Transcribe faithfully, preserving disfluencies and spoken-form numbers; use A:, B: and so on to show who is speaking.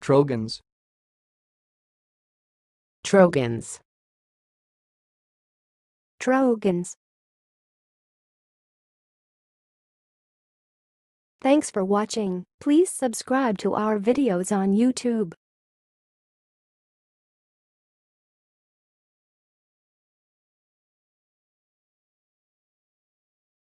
A: Trogons.
B: Trogons.
C: Trogons. Thanks for watching. Please subscribe to our videos on YouTube.